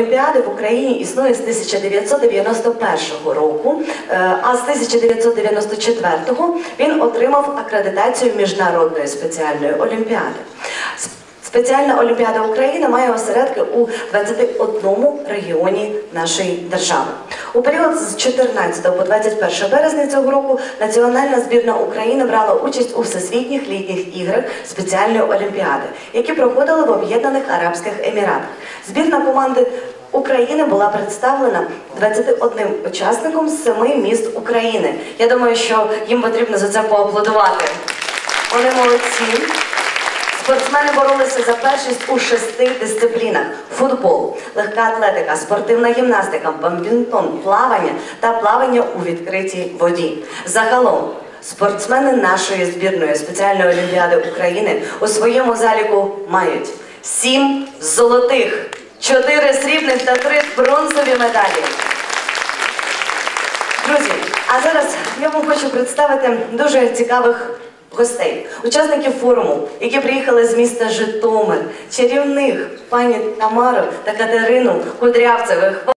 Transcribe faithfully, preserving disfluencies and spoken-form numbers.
Олімпіади в Україні існує з тисяча дев'ятсот дев'яносто першого року, а з тисяча дев'ятсот дев'яносто четвертого він отримав акредитацію Міжнародної спеціальної олімпіади. Спеціальна Олімпіада України має осередки у двадцяти одному регіоні нашої держави. У період з чотирнадцятого по двадцять перше березня цього року національна збірна України брала участь у Всесвітніх літніх іграх спеціальної Олімпіади, які проходили в Об'єднаних Арабських Еміратах. Збірна команди України була представлена двадцятим одним учасником з семи міст України. Я думаю, що їм потрібно за це поаплодувати. Вони молодці. Спортсмени боролися за першість у шести дисциплінах – футбол, легка атлетика, спортивна гімнастика, бадмінтон, плавання та плавання у відкритій воді. Загалом, спортсмени нашої збірної спеціальної Олімпіади України у своєму заліку мають сім золотих, чотири срібних та три бронзові медалі. Друзі, а зараз я вам хочу представити дуже цікавих гостей, учасників форуму, які приїхали з міста Житомир, чарівних пані Тамару та Катерину Кудрявцевих.